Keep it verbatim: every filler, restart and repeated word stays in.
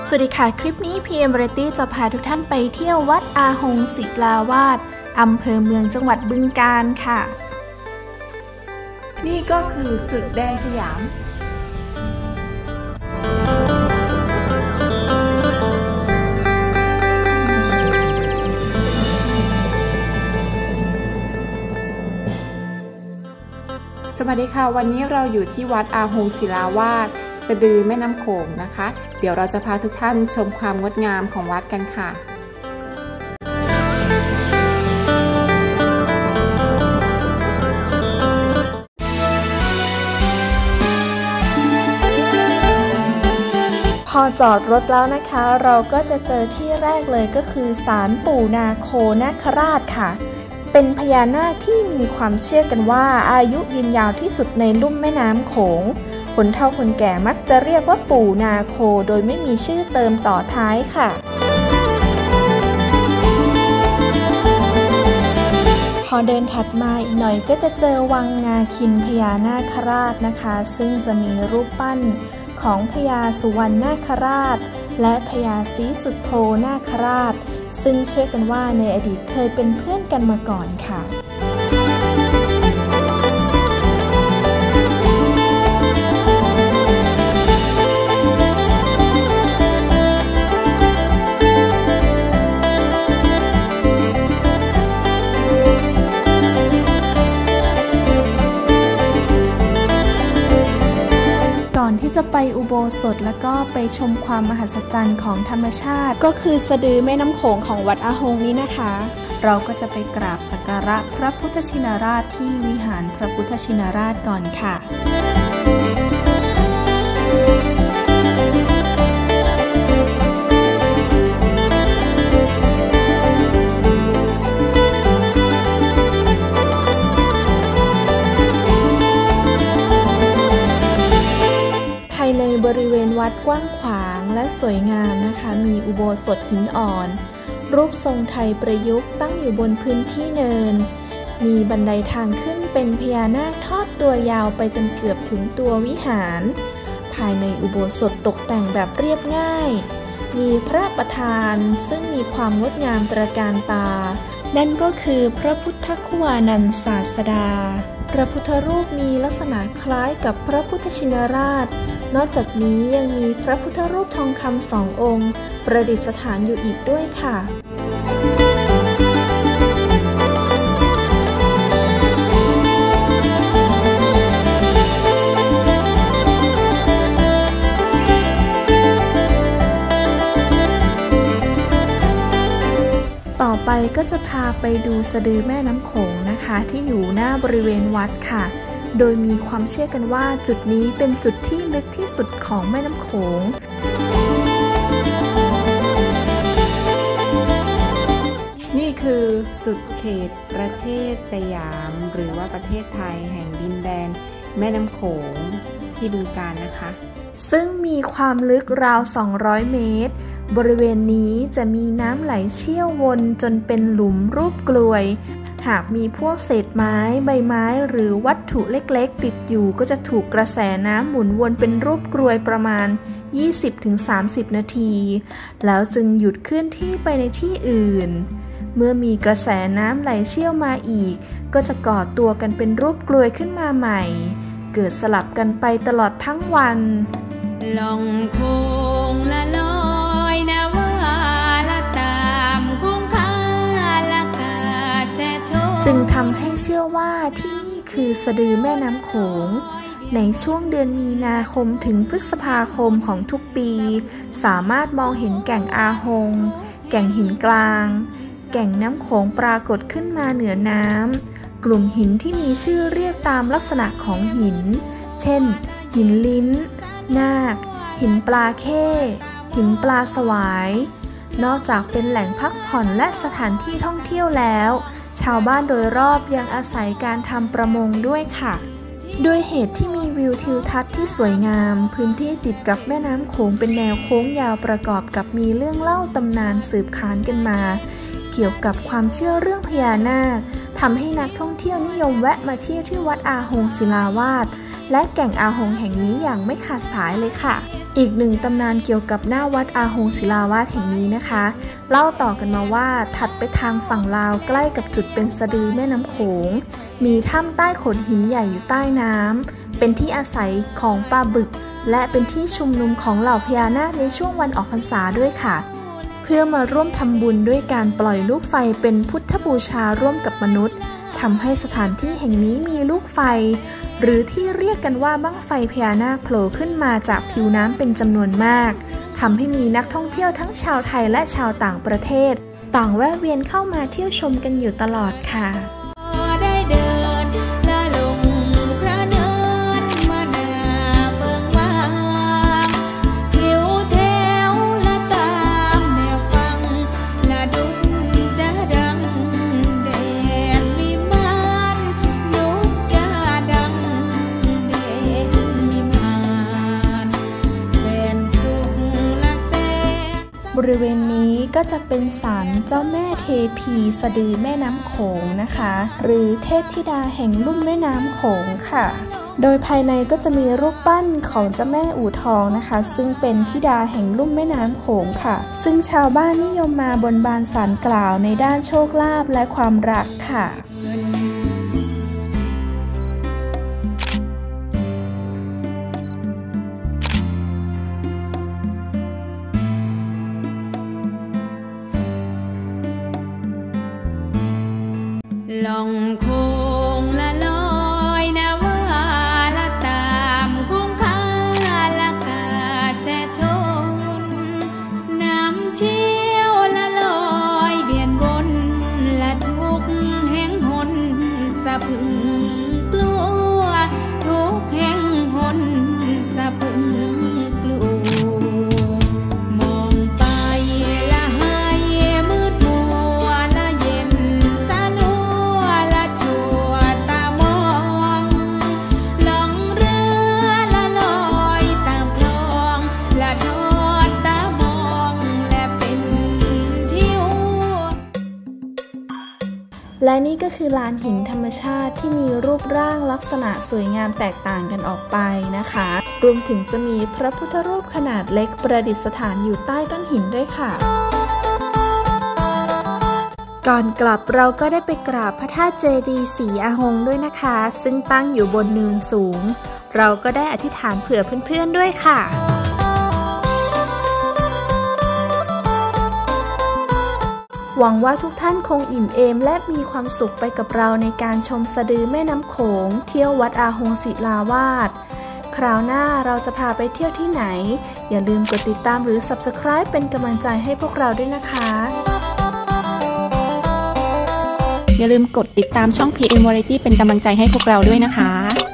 สวัสดีค่ะคลิปนี้ พี เอ็ม Variety จะพาทุกท่านไปเที่ยววัดอาหงศิลาวาสอำเภอเมืองจังหวัดบึงกาฬค่ะนี่ก็คือสุดแดนสยามสวัสดีค่ะวันนี้เราอยู่ที่วัดอาหงศิลาวาสสะดือแม่น้ำโขงนะคะเดี๋ยวเราจะพาทุกท่านชมความงดงามของวัดกันค่ะพอจอดรถแล้วนะคะเราก็จะเจอที่แรกเลยก็คือศาลปู่นาโคนาคราชค่ะเป็นพญานาคที่มีความเชื่อกันว่าอายุยืนยาวที่สุดในลุ่มแม่น้ำโขงคนเฒ่าคนแก่มักจะเรียกว่าปู่นาโคโดยไม่มีชื่อเติมต่อท้ายค่ะพอเดินถัดมาอีกหน่อยก็จะเจอวังนาคินพญานาคราชนะคะซึ่งจะมีรูปปั้นของพญาสุวรรณนาคราชและพญาศรีสุโธนาคราชซึ่งเชื่อกันว่าในอดีตเคยเป็นเพื่อนกันมาก่อนค่ะที่จะไปอุโบสถแล้วก็ไปชมความมหัศจรรย์ของธรรมชาติก็คือสะดือแม่น้ำโขงของวัดอาหงนี้นะคะเราก็จะไปกราบสักการะพระพุทธชินราชที่วิหารพระพุทธชินราชก่อนค่ะในบริเวณวัดกว้างขวางและสวยงามนะคะมีอุโบสถหินอ่อนรูปทรงไทยประยุกต์ตั้งอยู่บนพื้นที่เนินมีบันไดทางขึ้นเป็นพญานาคทอดตัวยาวไปจนเกือบถึงตัววิหารภายในอุโบสถตกแต่งแบบเรียบง่ายมีพระประธานซึ่งมีความงดงามตระการตานั่นก็คือพระพุทธคุวานันท์ศาสดาพระพุทธรูปมีลักษณะคล้ายกับพระพุทธชินราชนอกจากนี้ยังมีพระพุทธรูปทองคำสององค์ประดิษฐานอยู่อีกด้วยค่ะต่อไปก็จะพาไปดูสะดือแม่น้ำโขงนะคะที่อยู่หน้าบริเวณวัดค่ะโดยมีความเชื่อกันว่าจุดนี้เป็นจุดที่ลึกที่สุดของแม่น้ำโขงนี่คือสุดเขตประเทศสยามหรือว่าประเทศไทยแห่งดินแดนแม่น้ำโขงที่บึงกาฬนะคะซึ่งมีความลึกราวสองร้อยเมตรบริเวณนี้จะมีน้ำไหลเชี่ยววนจนเป็นหลุมรูปกลวยหากมีพวกเศษไม้ใบไม้หรือวัตถุเล็กๆติดอยู่ก็จะถูกกระแสน้ำหมุนวนเป็นรูปกลวยประมาณ ยี่สิบถึงสามสิบ นาทีแล้วจึงหยุดเคลื่อนที่ไปในที่อื่นเมื่อมีกระแสน้ำไหลเชี่ยวมาอีกก็จะก่อตัวกันเป็นรูปกลวยขึ้นมาใหม่เกิดสลับกันไปตลอดทั้งวันลองคงละลอยนะว่าละตามคงคาละกาแสโชจึงทำให้เชื่อว่าที่นี่คือสะดือแม่น้ำโขงในช่วงเดือนมีนาคมถึงพฤษภาคมของทุกปีสามารถมองเห็นแก่งอาหงแก่งหินกลางแก่งน้ำโขงปรากฏขึ้นมาเหนือน้ำกลุ่มหินที่มีชื่อเรียกตามลักษณะของหินเช่นหินลิ้นนาคหินปลาเข้หินปลาสวายนอกจากเป็นแหล่งพักผ่อนและสถานที่ท่องเที่ยวแล้วชาวบ้านโดยรอบยังอาศัยการทำประมงด้วยค่ะด้วยเหตุที่มีวิวทิวทัศน์ที่สวยงามพื้นที่ติดกับแม่น้ำโขงเป็นแนวโค้งยาวประกอบกับมีเรื่องเล่าตำนานสืบขานกันมาเกี่ยวกับความเชื่อเรื่องพญานาคทำให้นักท่องเที่ยวนิยมแวะมาเที่ยวที่วัดอาหงศิลาวาสและแก่งอาหงแห่งนี้อย่างไม่ขาดสายเลยค่ะอีกหนึ่งตำนานเกี่ยวกับหน้าวัดอาหงศิลาวาสแห่งนี้นะคะเล่าต่อกันมาว่าถัดไปทางฝั่งลาวใกล้กับจุดเป็นสะดือแม่น้ำโขงมีถ้ำใต้โขดหินใหญ่อยู่ใต้น้ำเป็นที่อาศัยของปลาบึกและเป็นที่ชุมนุมของเหล่าพญานาคในช่วงวันออกพรรษาด้วยค่ะเพื่อมาร่วมทำบุญด้วยการปล่อยลูกไฟเป็นพุทธบูชาร่วมกับมนุษย์ทำให้สถานที่แห่งนี้มีลูกไฟหรือที่เรียกกันว่าบั้งไฟพญานาคโผล่ขึ้นมาจากผิวน้ำเป็นจำนวนมากทำให้มีนักท่องเที่ยวทั้งชาวไทยและชาวต่างประเทศต่างแวะเวียนเข้ามาเที่ยวชมกันอยู่ตลอดค่ะบริเวณนี้ก็จะเป็นศาลเจ้าแม่เทพีสะดือแม่น้ำโขงนะคะหรือเทพธิดาแห่งลุ่มแม่น้ำโขงค่ะโดยภายในก็จะมีรูปปั้นของเจ้าแม่อู่ทองนะคะซึ่งเป็นธิดาแห่งลุ่มแม่น้ำโขงค่ะซึ่งชาวบ้านนิยมมาบนบานศาลกล่าวในด้านโชคลาภและความรักค่ะล่องโคงละลอยนาวาละตามคงคาละกาแสชนน้ำเชี่ยวละลอยเบียนบนละทุกแห่งหนสะพึงกลัวทุกแห่งหนสะพึงกลัวมองไปละให้มืดมัวละเย็นสะนัวละชัวตามองล่องเรือละลอยตามคลองละทอดตามองและเป็นทิวและนี่ก็คือลานหินธรรมชาติที่มีรูปร่างลักษณะสวยงามแตกต่างกันออกไปนะคะรวมถึงจะมีพระพุทธรูปขนาดเล็กประดิษฐานอยู่ใต้ต้นหินด้วยค่ะก่อนกลับเราก็ได้ไปกราบพระธาตุเจดีย์ศรีอาหงด้วยนะคะซึ่งตั้งอยู่บนเนินสูงเราก็ได้อธิษฐานเผื่อเพื่อนๆด้วยค่ะหวังว่าทุกท่านคงอิ่มเอมและมีความสุขไปกับเราในการชมสะดือแม่น้ำโขงเที่ยววัดอาหงศิลาวาสคราวหน้าเราจะพาไปเที่ยวที่ไหนอย่าลืมกดติดตามหรือ ซับสไครบ์ เป็นกำลังใจให้พวกเราด้วยนะคะอย่าลืมกดติดตามช่อง พี เอ็ม Variety เป็นกำลังใจให้พวกเราด้วยนะคะ